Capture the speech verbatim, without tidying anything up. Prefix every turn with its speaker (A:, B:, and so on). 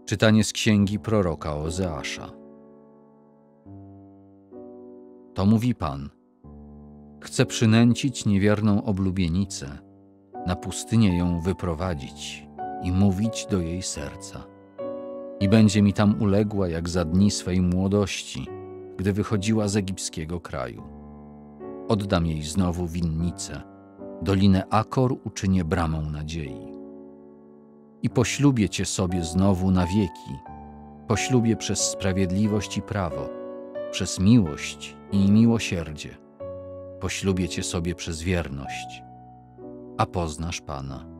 A: Czytanie z księgi proroka Ozeasza. To mówi Pan: chcę przynęcić niewierną oblubienicę, na pustynię ją wyprowadzić i mówić do jej serca. I będzie mi tam uległa jak za dni swej młodości, gdy wychodziła z egipskiego kraju. Oddam jej znowu winnicę, dolinę Akor uczynię bramą nadziei. I poślubię Cię sobie znowu na wieki, poślubię przez sprawiedliwość i prawo, przez miłość i miłosierdzie, poślubię Cię sobie przez wierność, a poznasz Pana.